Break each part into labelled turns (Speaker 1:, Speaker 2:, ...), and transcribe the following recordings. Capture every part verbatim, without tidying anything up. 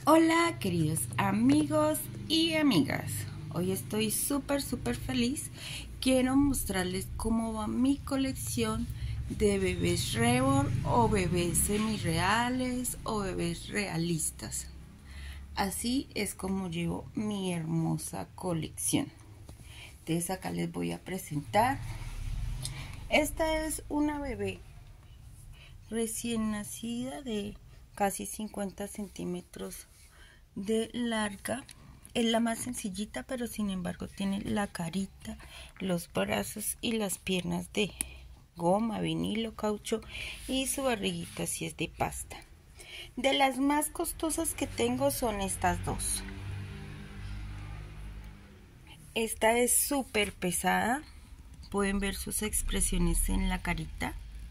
Speaker 1: Hola queridos amigos y amigas, hoy estoy súper súper feliz. Quiero mostrarles cómo va mi colección de bebés reborn o bebés semireales o bebés realistas. Así es como llevo mi hermosa colección. Entonces acá les voy a presentar. Esta es una bebé recién nacida de casi cincuenta centímetros de larga. Es la más sencillita, pero sin embargo tiene la carita, los brazos y las piernas de goma, vinilo, caucho y su barriguita si es de pasta. De las más costosas que tengo son estas dos. Esta es súper pesada, pueden ver sus expresiones en la carita.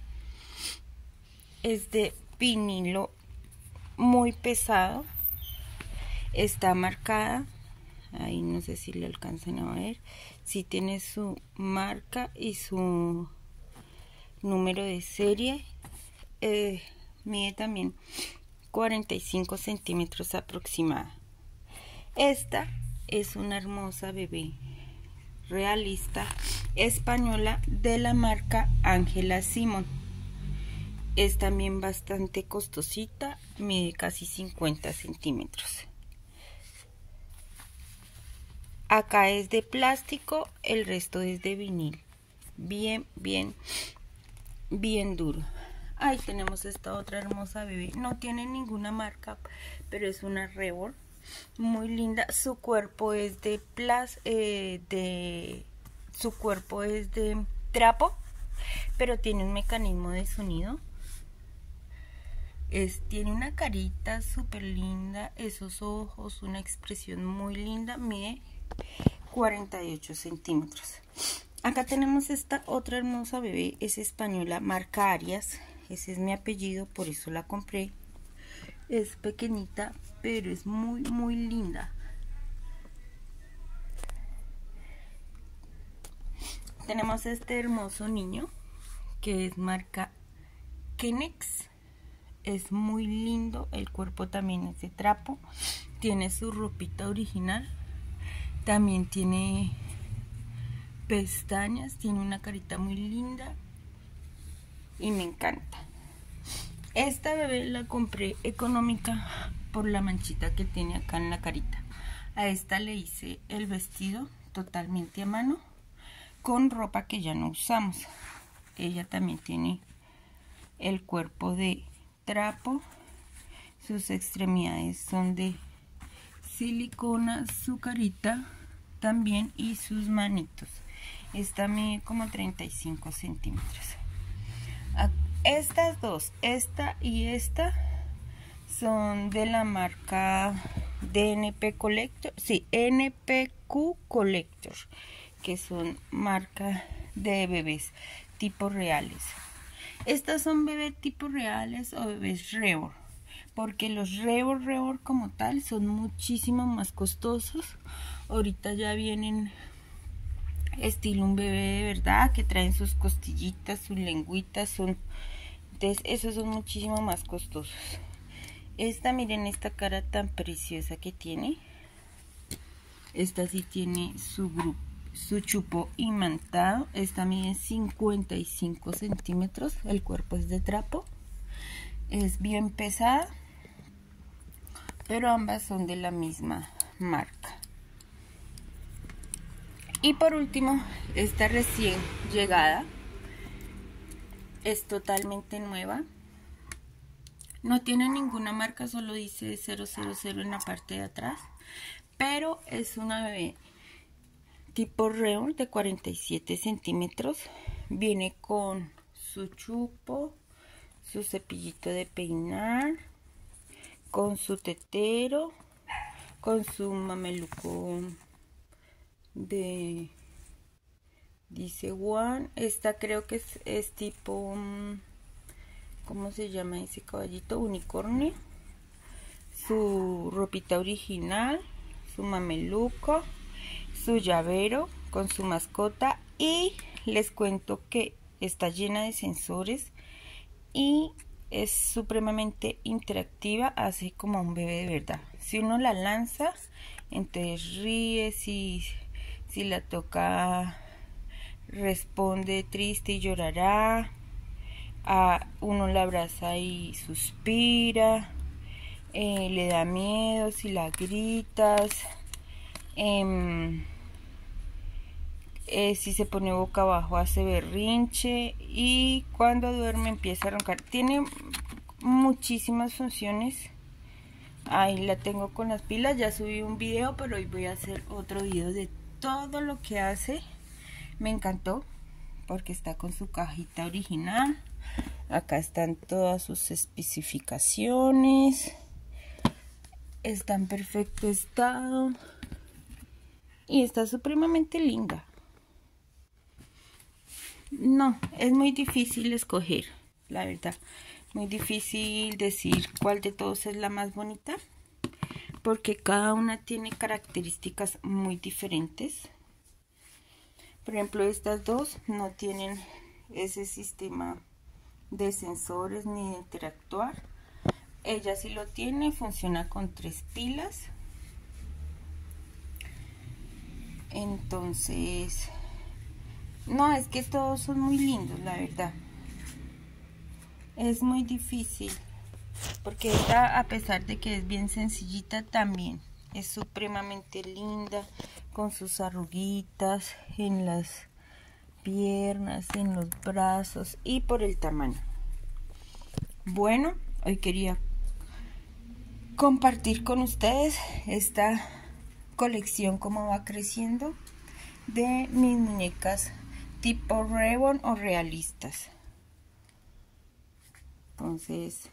Speaker 1: Es de vinilo muy pesado. Está marcada, ahí no sé si le alcanzan a ver, si tiene su marca y su número de serie. Eh, mide también cuarenta y cinco centímetros aproximada. Esta es una hermosa bebé realista española de la marca Ángela Simón. Es también bastante costosita, mide casi cincuenta centímetros. Acá es de plástico, el resto es de vinil. Bien, bien, bien duro. Ahí tenemos esta otra hermosa bebé. No tiene ninguna marca, pero es una reborn. Muy linda. Su cuerpo es de plas, eh, de su cuerpo es de trapo, pero tiene un mecanismo de sonido. Es, tiene una carita súper linda, esos ojos, una expresión muy linda. Mide cuarenta y ocho centímetros. Acá tenemos esta otra hermosa bebé, es española, marca Arias. Ese es mi apellido, por eso la compré. Es pequeñita, pero es muy muy linda. Tenemos este hermoso niño que es marca Kenex. Es muy lindo, el cuerpo también es de trapo, tiene su ropita original, también tiene pestañas, tiene una carita muy linda y me encanta. Esta bebé la compré económica por la manchita que tiene acá en la carita. A esta le hice el vestido totalmente a mano con ropa que ya no usamos. Ella también tiene el cuerpo de trapo, sus extremidades son de silicona, su carita también y sus manitos. Esta mide como treinta y cinco centímetros. Estas dos, esta y esta, son de la marca de N P Collector, sí, N P Q Collector, que son marca de bebés tipo reales. Estas son bebés tipo reales o bebés reborn, porque los reborn, reborn como tal son muchísimo más costosos. Ahorita ya vienen estilo un bebé de verdad, que traen sus costillitas, sus lengüitas, son, entonces esos son muchísimo más costosos. Esta, miren esta cara tan preciosa que tiene. Esta sí tiene su grupo, su chupo imantado. Esta mide cincuenta y cinco centímetros, el cuerpo es de trapo, es bien pesada, pero ambas son de la misma marca. Y por último, esta recién llegada, es totalmente nueva, no tiene ninguna marca, solo dice cero cero cero en la parte de atrás, pero es una bebé tipo reborn de cuarenta y siete centímetros. Viene con su chupo, su cepillito de peinar, con su tetero, con su mameluco de, dice one. Esta creo que es, es tipo, ¿cómo se llama ese caballito? Unicornio. Su ropita original, su mameluco, su llavero con su mascota, y les cuento que está llena de sensores y es supremamente interactiva, así como un bebé de verdad. Si uno la lanza, entonces ríe, si, si la toca, responde triste y llorará. A uno la abraza y suspira, eh, le da miedo si la gritas, eh, eh, si se pone boca abajo hace berrinche y cuando duerme empieza a roncar. Tiene muchísimas funciones. Ahí la tengo con las pilas, ya subí un video, pero hoy voy a hacer otro video de todo lo que hace. Me encantó porque está con su cajita original. Acá están todas sus especificaciones. Está en perfecto estado. Y está supremamente linda. No, es muy difícil escoger, la verdad. Muy difícil decir cuál de todos es la más bonita. Porque cada una tiene características muy diferentes. Por ejemplo, estas dos no tienen ese sistema de sensores ni de interactuar. Ella sí lo tiene, funciona con tres pilas. Entonces, no, es que todos son muy lindos, la verdad. Es muy difícil, porque esta, a pesar de que es bien sencillita, también es supremamente linda, con sus arruguitas en las piernas, en los brazos y por el tamaño. Bueno, hoy quería compartir con ustedes esta colección, cómo va creciendo, de mis muñecas tipo Reborn o realistas. Entonces,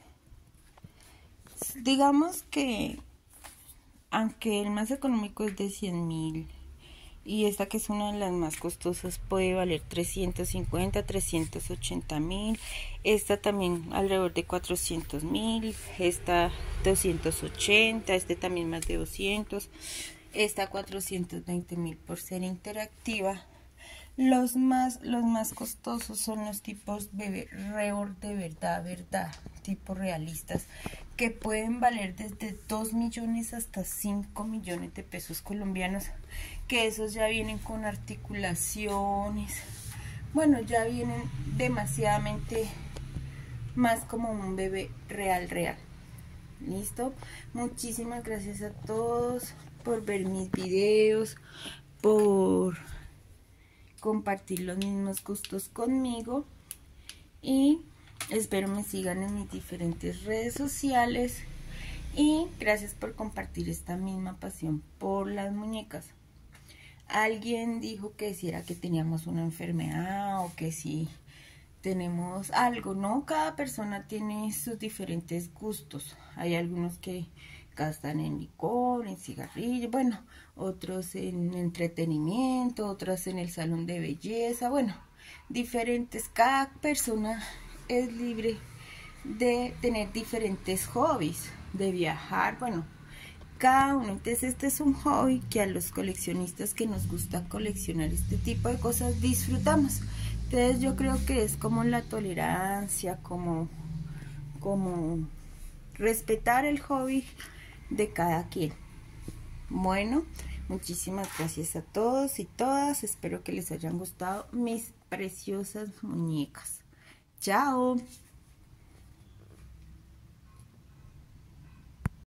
Speaker 1: digamos que aunque el más económico es de cien mil y esta, que es una de las más costosas, puede valer trescientos cincuenta, trescientos ochenta mil, esta también alrededor de cuatrocientos mil, esta doscientos ochenta, este también más de doscientos, esta cuatrocientos veinte mil por ser interactiva. Los más, los más costosos son los tipos bebé Reborn de verdad, verdad, tipo realistas, que pueden valer desde dos millones hasta cinco millones de pesos colombianos, que esos ya vienen con articulaciones, bueno, ya vienen demasiadamente más como un bebé real, real. ¿Listo? Muchísimas gracias a todos por ver mis videos, por compartir los mismos gustos conmigo, y espero me sigan en mis diferentes redes sociales, y gracias por compartir esta misma pasión por las muñecas. Alguien dijo que si era que teníamos una enfermedad o que si tenemos algo, no, cada persona tiene sus diferentes gustos. Hay algunos que gastan en licor, en cigarrillos, bueno, otros en entretenimiento, otros en el salón de belleza, bueno, diferentes. Cada persona es libre de tener diferentes hobbies, de viajar, bueno, cada uno. Entonces este es un hobby que a los coleccionistas que nos gusta coleccionar este tipo de cosas disfrutamos. Entonces yo creo que es como la tolerancia, como, como respetar el hobby de cada quien. Bueno, muchísimas gracias a todos y todas. Espero que les hayan gustado mis preciosas muñecas. Chao.